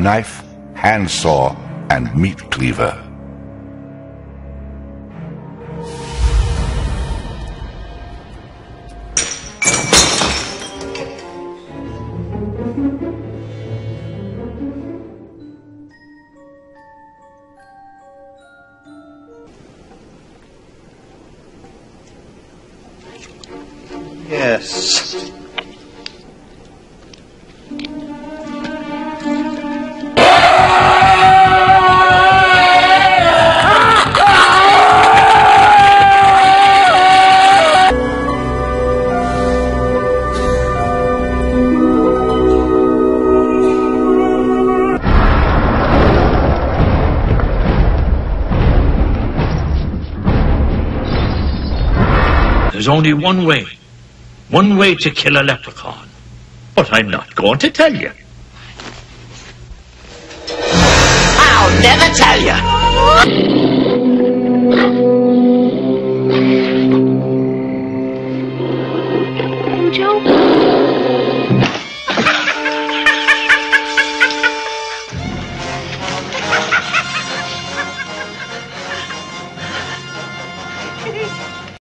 knife, handsaw, and meat cleaver. Yes. There's only one way to kill a leprechaun. But I'm not going to tell you. I'll never tell you.